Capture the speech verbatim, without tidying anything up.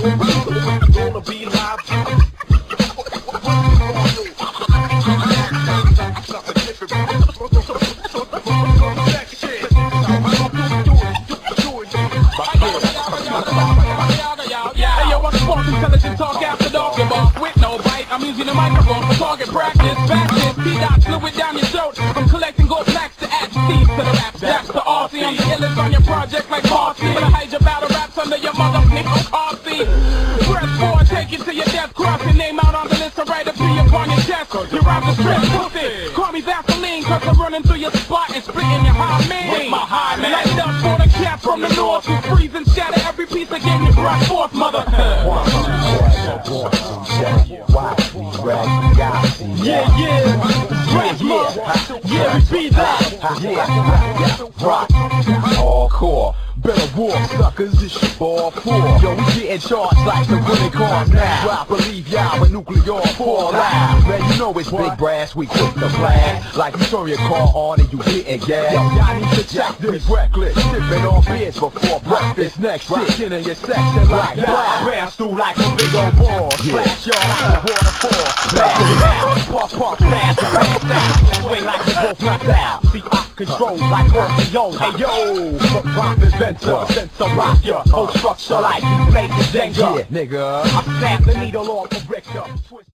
Gonna be live. Something different. Hey yo, I'm sports intelligent talk after dark. With no bite, I'm using the microphone for target practice. Fastest, T-Dot, fluid down your throat. I'm collecting gold plaques to add Steve to the rap. That's the R C. I'm the illest on your project like Marcy. But I hide your battle raps under your mother nigga R C. Press four, take it to your death. Cross your name out on the list and write a P upon your chest. You rap the strip, pussy. Call me Vaseline, cause I'm running through your spot and splitting your high man. With my high man. Light up for the cat from the north who freeze and shatter every piece of game you brought forth, mother. Yeah, yeah, Stretch Mark. Yeah, we be that. Yeah, rock, all core. Better walk, suckers, this shit ball four. Yo, we getting charged like the winning cars now. I believe y'all when nuclear fall out. Man, you know it's big brass, we quick to blast. Like you turn your car on and you getting gas. Yo, y'all need to check this reckless. Sipping on beers before breakfast. Next shit in your section like that. Bounce through like a big old ball. Splash y'all like a waterfall. Blast it out, pop, pop, blast, blast out. Swing like we both knocked out. See, I control like working yo. Hey yo, fuck rock inventor. Sense of rock ya, whole structure like you play the danger. Yeah, nigga. I snap the needle off the Richter.